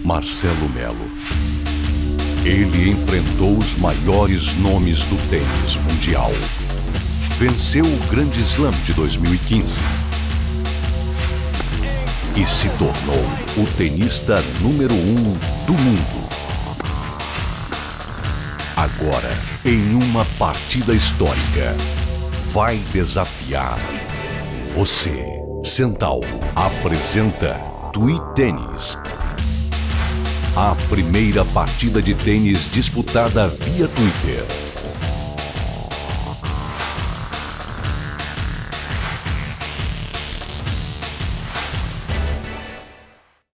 Marcelo Melo. Ele enfrentou os maiores nomes do tênis mundial. Venceu o Grande Slam de 2015 e se tornou o tenista número 1 do mundo. Agora, em uma partida histórica, vai desafiar você. Centauro apresenta Twi-Tênis. A primeira partida de tênis disputada via Twitter.